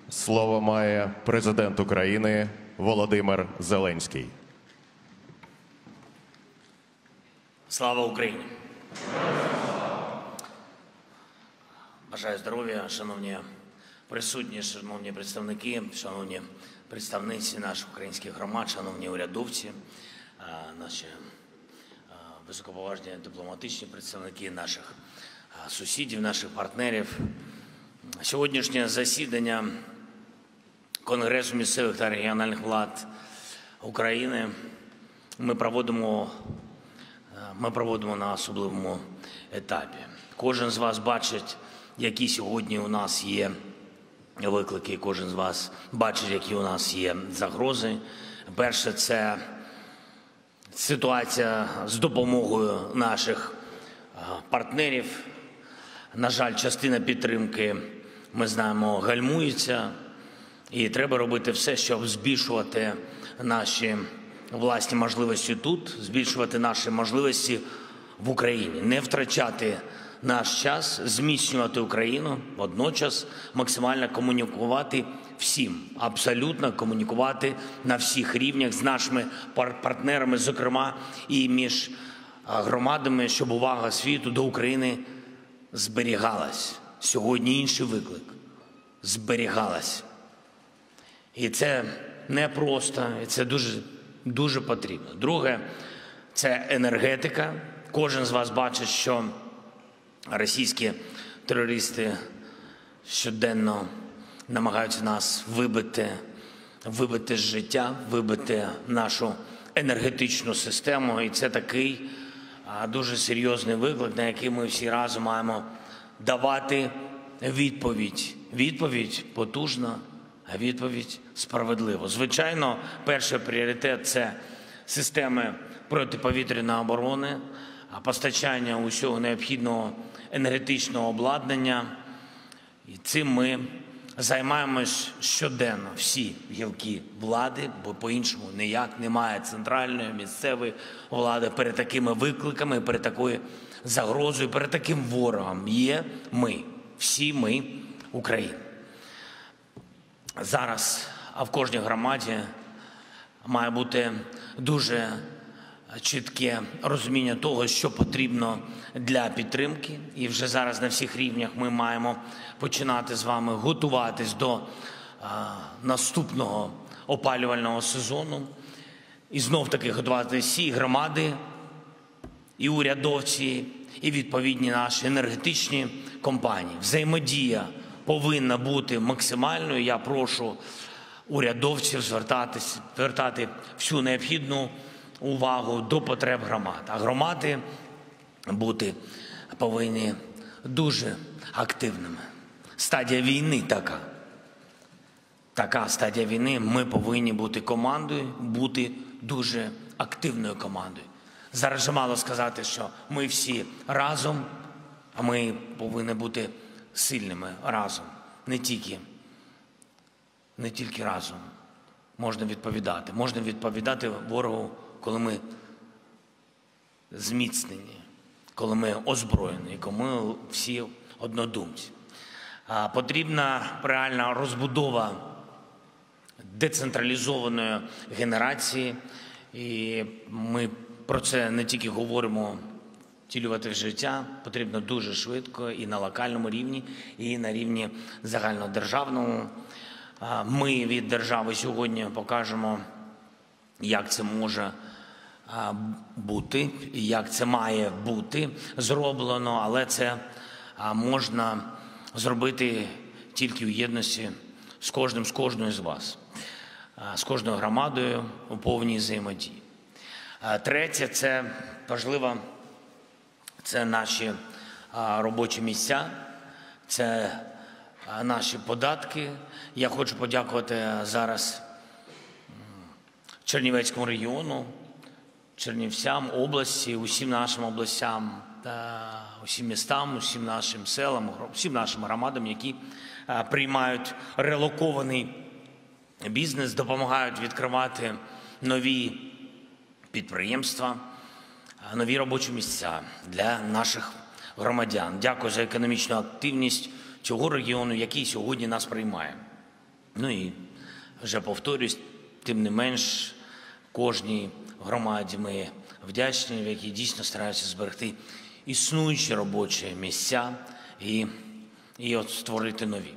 Слово має президент України Володимир Зеленський. Слава Україні! Бажаю здоров'я, шановні присутні, шановні представники, шановні представниці наших українських громад, шановні урядовці, наші високоповажні дипломатичні представники наших сусідів, наших партнерів. Сьогоднішнє засідання Конгресу місцевих та регіональних влад України ми проводимо на особливому етапі. Кожен з вас бачить, які сьогодні у нас є виклики, кожен з вас бачить, які у нас є загрози. Перше – це ситуація з допомогою наших партнерів. На жаль, частина підтримки, ми знаємо, гальмується. І треба робити все, щоб збільшувати наші власні можливості тут, збільшувати наші можливості в Україні, не втрачати наш час, зміцнювати Україну, водночас максимально комунікувати всім, абсолютно комунікувати на всіх рівнях з нашими партнерами, зокрема і між громадами, щоб увага світу до України зберігалась. Сьогодні інший виклик – зберігалась. І це непросто, і це дуже потрібно. Друге – це енергетика. Кожен з вас бачить, що російські терористи щоденно намагаються нас вибити з життя, вибити нашу енергетичну систему. І це такий дуже серйозний виклик, на який ми всі разом маємо давати відповідь. Відповідь потужна, а відповідь справедлива. Звичайно, перший пріоритет – це системи протиповітряної оборони, постачання усього необхідного енергетичного обладнання. І цим ми займаємось щоденно, всі гілки влади, бо по-іншому ніяк немає центральної, місцевої влади перед такими викликами, перед такою загрозою, перед таким ворогом. Є ми, всі ми, Україна. Зараз в кожній громаді має бути дуже чітке розуміння того, що потрібно для підтримки. І вже зараз на всіх рівнях ми маємо починати з вами готуватись до наступного опалювального сезону. І знов-таки готувати всі громади, і урядовці, і відповідні наші енергетичні компанії. Взаємодія повинна бути максимальною. Я прошу урядовців звертати всю необхідну увагу до потреб громад. А громади бути повинні дуже активними. Стадія війни така. Така стадія війни. Ми повинні бути командою, бути дуже активною командою. Зараз же мало сказати, що ми всі разом, а ми повинні бути сильними разом. Не тільки разом можна відповідати. Можна відповідати ворогу, коли ми зміцнені, коли ми озброєні, коли ми всі однодумці. Потрібна реальна розбудова децентралізованої генерації. І ми про це не тільки говоримо, втілювати в життя потрібно дуже швидко і на локальному рівні, і на рівні загальнодержавному. Ми від держави сьогодні покажемо, як це може бути, як це має бути зроблено, але це можна зробити тільки в єдності з кожною з вас, з кожною громадою у повній взаємодії. Третє, це важливо, це наші робочі місця, це наші податки. Я хочу подякувати зараз Чернівецькому регіону, Чернівцям, області, усім нашим областям, усім містам, усім нашим селам, усім нашим громадам, які приймають релокований бізнес, допомагають відкривати нові підприємства, нові робочі місця для наших громадян. Дякую за економічну активність цього регіону, який сьогодні нас приймає. Ну і вже повторюсь, тим не менш, кожній громаді ми вдячні, в якій дійсно стараються зберегти існуючі робочі місця і от створити нові.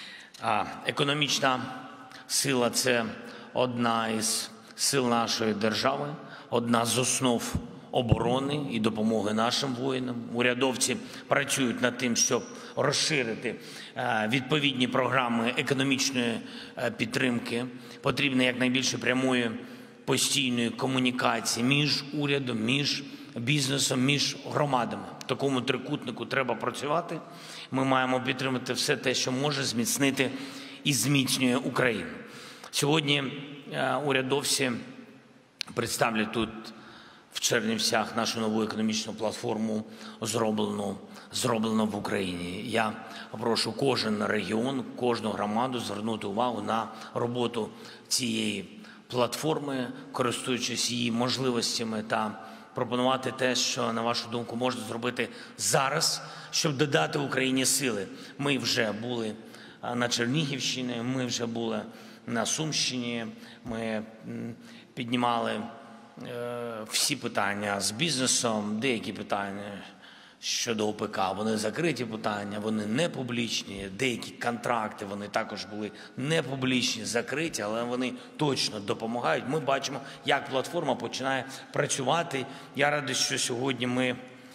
Економічна сила – це одна із сил нашої держави, одна з основ оборони і допомоги нашим воїнам. Урядовці працюють над тим, щоб розширити відповідні програми економічної підтримки. Потрібно якнайбільше прямої постійної комунікації між урядом, між бізнесом, між громадами. В такому трикутнику треба працювати. Ми маємо підтримати все те, що може зміцнити і зміцнює Україну. Сьогодні урядовці представлять тут в Чернівцях нашу нову економічну платформу «Зроблено в Україні». Я прошу кожен регіон, кожну громаду звернути увагу на роботу цієї платформи, користуючись її можливостями, та пропонувати те, що, на вашу думку, можна зробити зараз, щоб додати Україні сили. Ми вже були на Чернігівщині, ми вже були на Сумщині, ми піднімали всі питання з бізнесом, деякі питання щодо ОПК, вони закриті питання, вони не публічні, деякі контракти, вони також були не публічні, закриті, але вони точно допомагають. Ми бачимо, як платформа починає працювати. Я радий, що сьогодні ми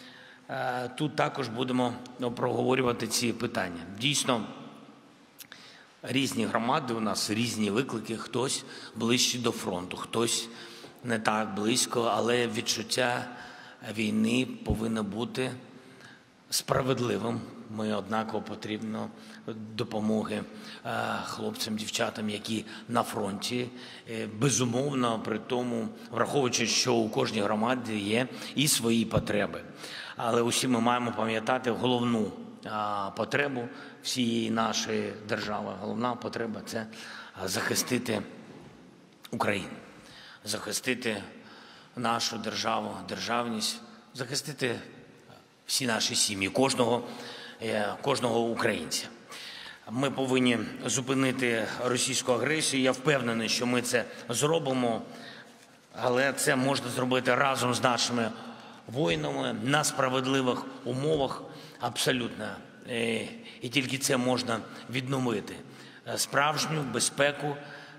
тут також будемо проговорювати ці питання. Дійсно, різні громади у нас, різні виклики, хтось ближче до фронту, хтось не так близько, але відчуття війни повинно бути справедливим. Ми однаково потрібно допомоги хлопцям, дівчатам, які на фронті. Безумовно, при тому, враховуючи, що у кожній громаді є і свої потреби. Але усі ми маємо пам'ятати головну потребу всієї нашої держави. Головна потреба – це захистити Україну, захистити нашу державу, державність, захистити всі наші сім'ї, кожного українця. Ми повинні зупинити російську агресію. Я впевнений, що ми це зробимо, але це можна зробити разом з нашими воїнами на справедливих умовах абсолютно. І тільки це можна відновити. Справжню безпеку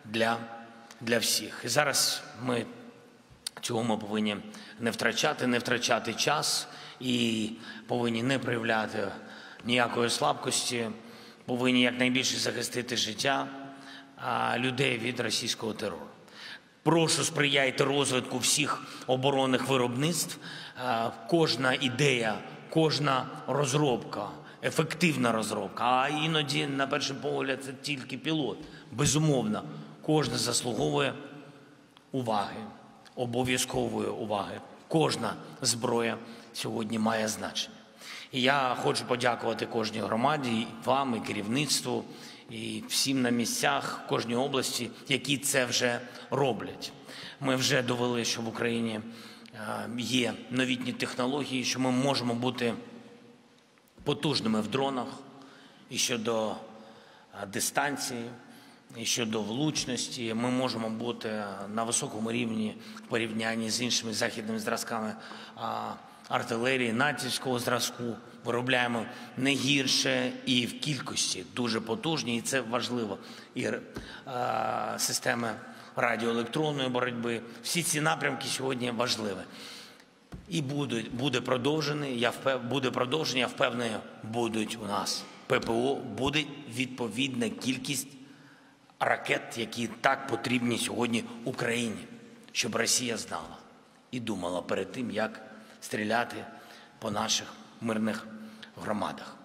для всіх. І зараз ми цього повинні не втрачати час і повинні не проявляти ніякої слабкості, повинні якнайбільше захистити життя людей від російського терору. Прошу, сприяйте розвитку всіх оборонних виробництв. Кожна ідея, кожна розробка, ефективна розробка, а іноді, на перший погляд, це тільки пілот. Безумовно, кожна заслуговує уваги, обов'язкової уваги. Кожна зброя сьогодні має значення. І я хочу подякувати кожній громаді, і вам, і керівництву, і всім на місцях, в кожній області, які це вже роблять. Ми вже довели, що в Україні є новітні технології, що ми можемо бути потужними в дронах і щодо дистанції, і щодо влучності. Ми можемо бути на високому рівні в порівнянні з іншими західними зразками артилерії натівського зразку. Виробляємо не гірше і в кількості дуже потужні, і це важливо. І системи радіоелектронної боротьби. Всі ці напрямки сьогодні важливі. І буде продовження, я впевнений, будуть у нас. ППО, буде відповідна кількість ракет, які так потрібні сьогодні Україні, щоб Росія знала і думала перед тим, як стріляти по наших мирних громадах.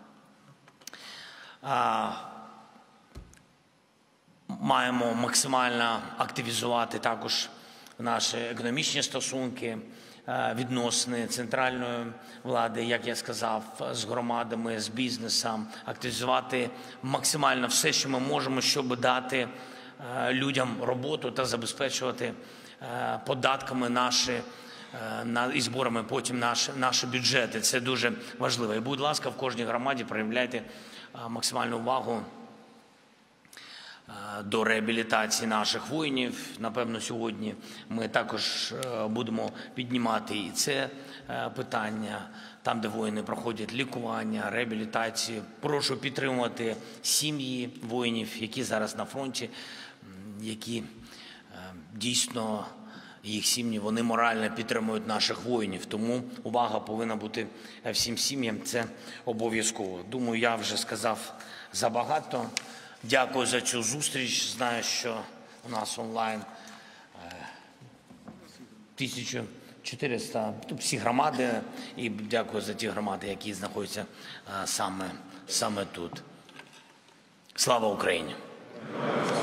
Маємо максимально активізувати також наші економічні стосунки, відносини центральної влади, як я сказав, з громадами, з бізнесом, активізувати максимально все, що ми можемо, щоб дати людям роботу та забезпечувати податками і зборами потім наші бюджети. Це дуже важливо. І, будь ласка, в кожній громаді проявляйте максимальну увагу до реабілітації наших воїнів. Напевно, сьогодні ми також будемо піднімати і це питання, там, де воїни проходять лікування, реабілітацію. Прошу підтримувати сім'ї воїнів, які зараз на фронті, які дійсно, їх сім'ї, вони морально підтримують наших воїнів. Тому увага повинна бути всім сім'ям, це обов'язково. Думаю, я вже сказав забагато. Дякую за цю зустріч. Знаю, що у нас онлайн 1400, всі громади, і дякую за ті громади, які знаходяться саме тут. Слава Україні!